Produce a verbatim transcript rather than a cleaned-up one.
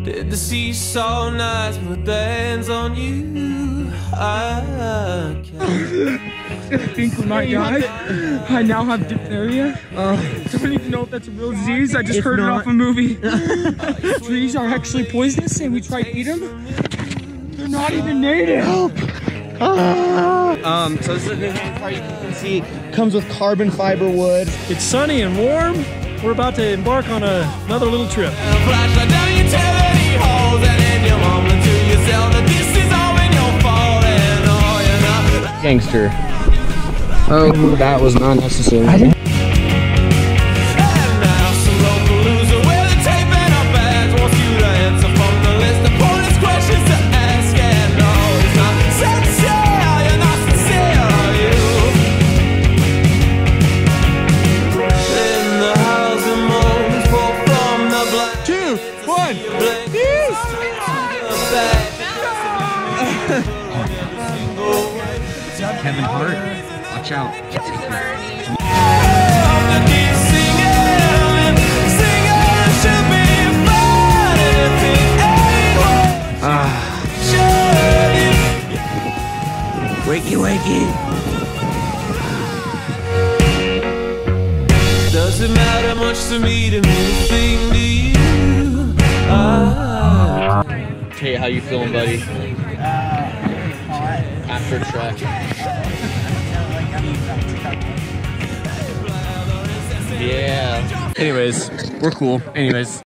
Did the seesaw nights put their hands on you? I can't. I think we might die. I now have diphtheria. Uh, don't even know if that's a real disease. I just heard not. it off a movie. Trees are actually poisonous and we tried to eat them. They're not even native. Help. Ah. Um, so this is a new hand car. You can see comes with carbon fiber wood. It's sunny and warm. We're about to embark on a, another little trip. Gangster. Oh, that was not necessary. I didn't Kevin Hart, watch out. Ah. Wakey, wakey. Does it matter much to me to anything to you? Ah. Hey, how you feeling, buddy? After track. Yeah. Anyways, we're cool. Anyways.